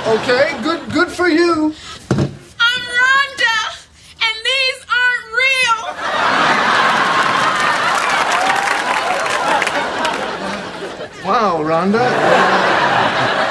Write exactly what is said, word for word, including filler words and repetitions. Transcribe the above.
Okay, good, good for you. I'm Rhonda, and these aren't real. Wow, Rhonda.